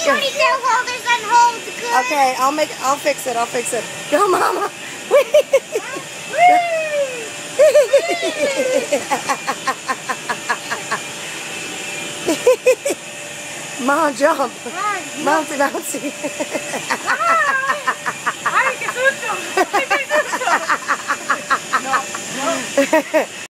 ponytail holders and holds good. Okay, I'll fix it. I'll fix it. Go, Mama. Mom, jump. Bouncy, bouncy. ¡Ay, qué susto! ¡Ay, qué susto! No, no.